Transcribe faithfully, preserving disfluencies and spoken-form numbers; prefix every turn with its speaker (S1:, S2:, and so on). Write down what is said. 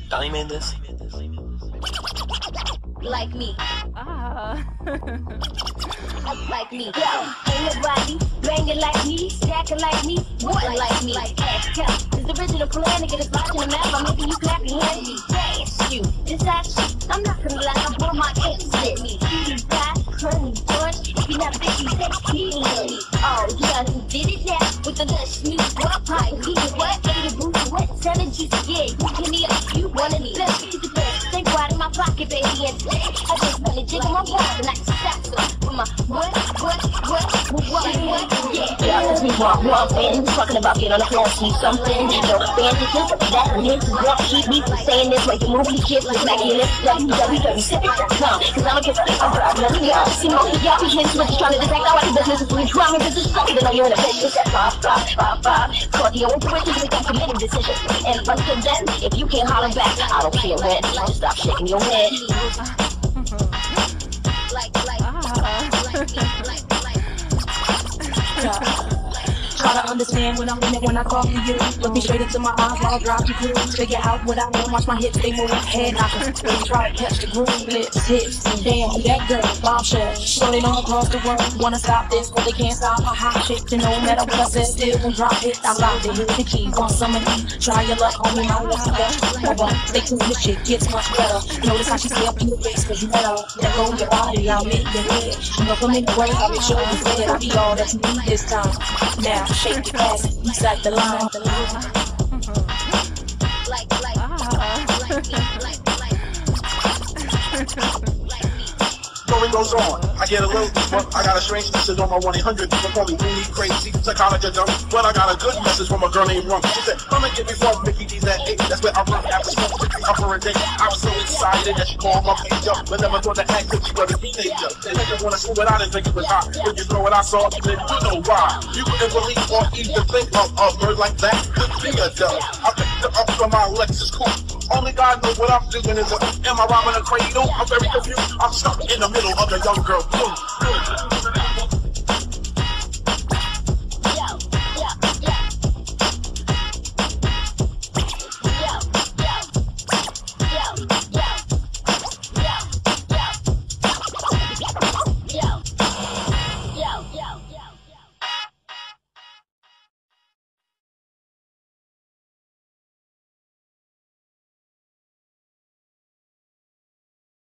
S1: Donnie made this.
S2: Like me.
S3: Ah.
S2: Like me. Yo, ain't nobody banging like me, stacking like me, what like me? Like ass count. It's the original plan to get us watching the map. I'm making you clap your hands. Me, dance you. This action. I'm not gonna lie, I'm on my hips with me. You got curly George. If you're not big, you say he ain't me. Oh, yeah, who did it now? With the lush new what pipe? He did what? Ate a booty, what? Seven juice, yeah. You give me up, you wanna me. Let's get the best. Stay quiet in my pocket, baby. And I just wanna jiggle my balls and I can stop with my what, what, what, what, what, yeah. Yeah, let's be walk, walk, man. Who's talking about get on the floor, see something? No bandage, just that and this is what keep me from saying this. Like the movie kids, like Mackie and it's w w w dot com. Cause I'm a kid, I'm proud, let me out. See, most of y'all be hitting switches trying to detect how I do business. Is we drama business, so you know you're in a bitch. It's that five, five, five, five. Cardio intuition, we got committed decisions. And until then, if you can't holler back, I don't care when. Just stop shaking your head. Like, like, like, like, like,
S4: Try to understand when I'm in it when I call for you. Look me straight into my eyes while I drop you through. Figure out what I want, watch my hips, they move. Head knocker, baby, try to catch the groove. Lips, hips, damn, that girl, bombshell. Shorty all across the world, wanna stop this, but they can't stop my hot shit. And no matter what I said, still won't drop it. I'm about to hit the key, want some of these. Try your luck, homie, my luck, but stay tuned, this shit gets much better. Notice how she stay up in your face, cause you better. Let go of your body, I'll make your head. You know, come in the way, I'll make sure you say it. I'll be all that you need this time. Now, shake your ass, you sight the line.
S2: like, like, like, like, like,
S5: Story goes on. I get a little deeper. I got a strange message on my one eight hundred. People call me loony, crazy, psychology dumb. But I got a good message from a girl named Rum. She said, come and get me from Mickey D's at eight. That's where I run after school to pick up for a date. I was so excited that she called my page up. But never thought to act that she was a teenager. They didn't want to see what I didn't think it was hot. When you know what I saw, then you know why. You wouldn't believe or even think of a bird like that could be a dove. I picked her up from my Lexus coupe. Only God knows what I'm doing is a, am I robbing a cradle? I'm very confused. I'm stuck in the middle of the young girl. Boom, boom.